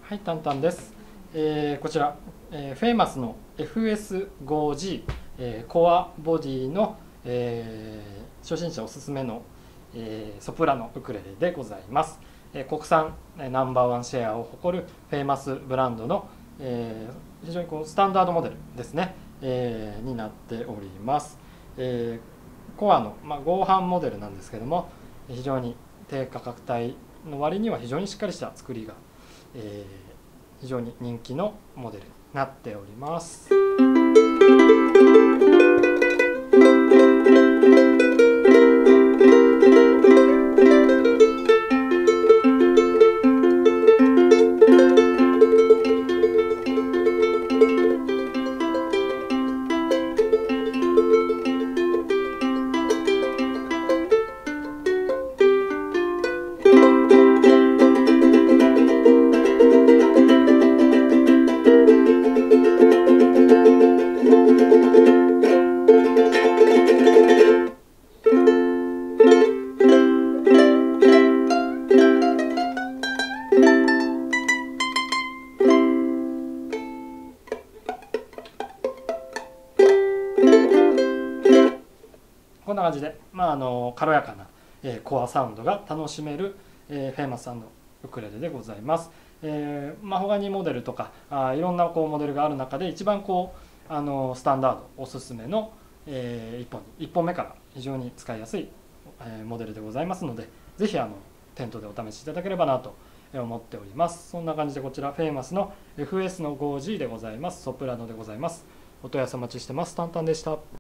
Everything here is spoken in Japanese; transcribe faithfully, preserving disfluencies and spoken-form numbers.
はい、タンタンです。えー、こちら、えー、フェイマスの エフエスファイブジー、えー、コアボディの、えー、初心者おすすめの、えー、ソプラノウクレレでございます。えー、国産、えー、ナンバーワンシェアを誇るフェイマスブランドの、えー、非常にこうスタンダードモデルですね、えー、になっております。えー、コアの、まあ、合板モデルなんですけども、非常に低価格帯の割には非常にしっかりした作りが、えー、非常に人気のモデルになっております。こんな感じで、まあ、あの軽やかな、えー、コアサウンドが楽しめる、えー、フェイマスウクレレでございます。えー、マホガニモデルとかあいろんなこうモデルがある中で一番こうあのスタンダードおすすめの、えー、いっぽんいっぽんめから非常に使いやすい、えー、モデルでございますので、ぜひあの店頭でお試しいただければなと思っております。そんな感じでこちらフェイマスの エフエスファイブジー でございます。ソプラノでございます。お問い合わせお待ちしてます。タンタンでした。